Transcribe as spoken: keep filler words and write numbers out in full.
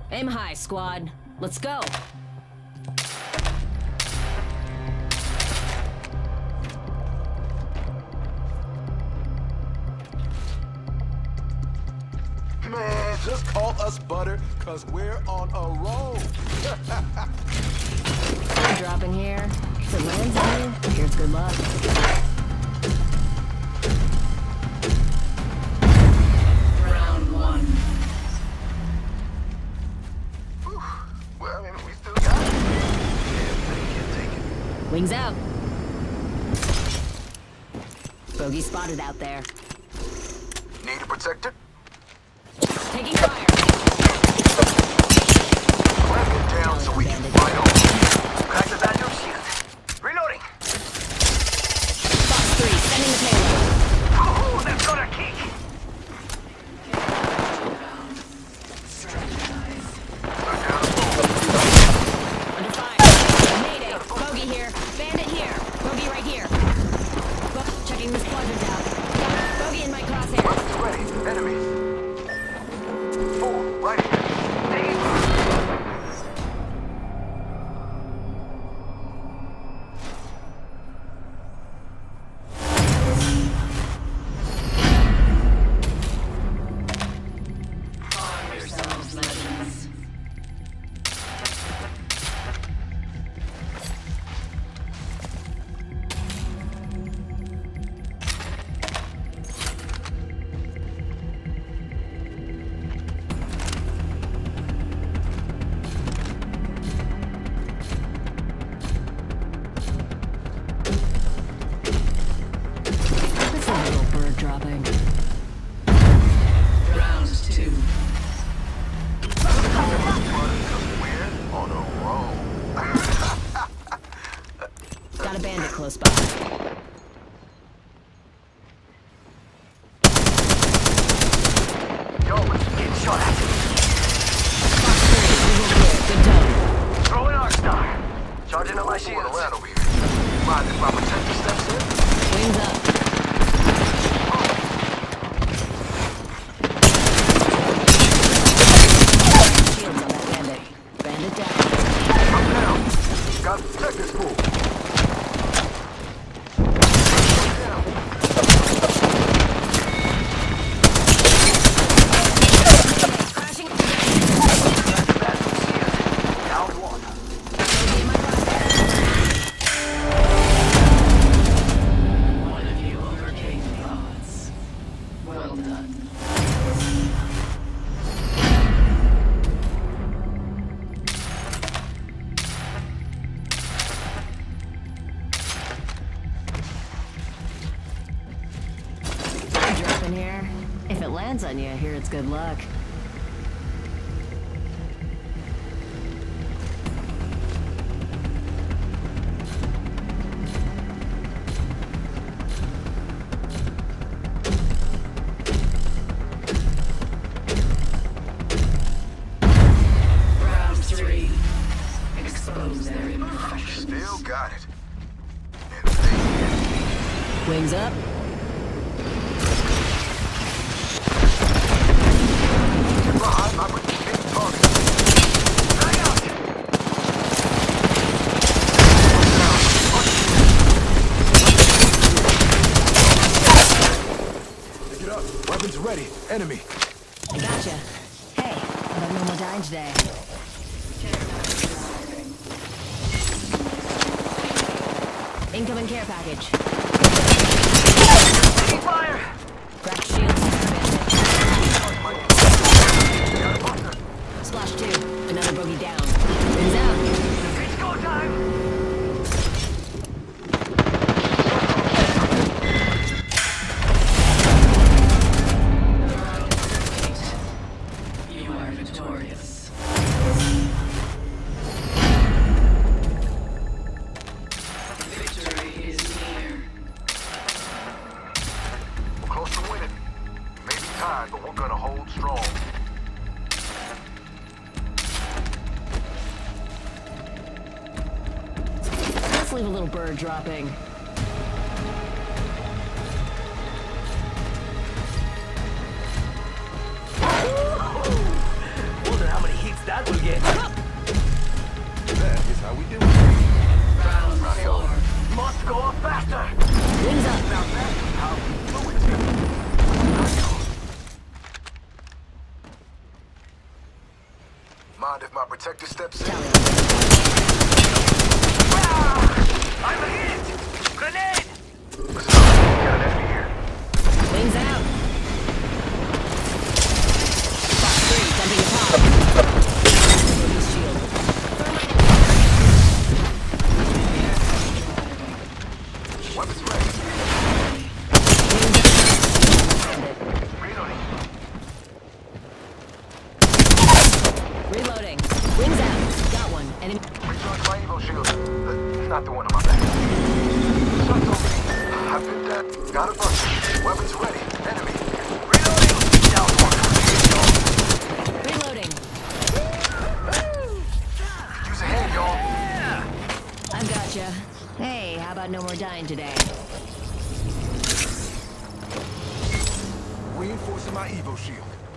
Aim high, squad. Let's go. Man, just call us butter, cause we're on a roll. We're dropping here. If it lands on you, here's good luck. Round one. Whew. Well, I mean, we still got it. Yeah, take it, take it. Wings out. Bogey spotted out there. Need a protector? Taking fire. Clamp it down so we can fight on. Crack the vacuum shield. Reloading. Fox three, sending the payload. Oh, that's got a kick. Under fire. Mayday. Bogey here. Bandit here. Bogey right here. Bo checking this quadrant out. Bogey in my crosshairs. Weapons ready. Enemy. Four, right here. Arm yourselves, legends. That's a little bird dropping. Round two. We're on a roll. Got a bandit close by. Yo, let's get shot at. Fox three, visual clear. Good tone. Throw in our star. Charging on my shield. Around over here. Mind if my protector steps in? Wings up. Shields on that bandit. Bandit down. I'm down. Got protectors full. Crashing. Down one. Bogey in my crosshairs. One of you overcame the odds. Well done. Dropping here. If it lands on you, here it's good luck. Round three. Expose their imperfections. Still got it. And stay Wings up. behind my big target. Hang out. Pick it up. Weapons ready. Enemy. I gotcha. Hey, I don't know more dying today. Incoming care package. Taking fire. Cracked shields. Splash two. Another bogey down. Wings out. It's go time. You are victorious. Victory is near. We're close to winning. Maybe tied, but we're gonna hold strong. Let's leave a little bird dropping. Wonder how many hits that we doing? Round Right, y'all. four. Must go up faster. Wings up. Now that's how we do it. Right, y'all. Mind if my protector steps in? Ah! I'm hit! Grenade! Let's go. Got an enemy here. Wings out. Box three, dumping a pod. Bogey's shield. Weapons ready. Wings out. Reloading. Reloading. Wings out. Got one. Enemy. Recharge my Evo shield. Uh, not the one on my back. Shots over me. I've been dead. Got a bunch. Weapons ready. Enemy. Reloading. Down one. Reloading. Use a hand, y'all. I've gotcha. Hey, how about no more dying today? Reinforcing my Evo shield.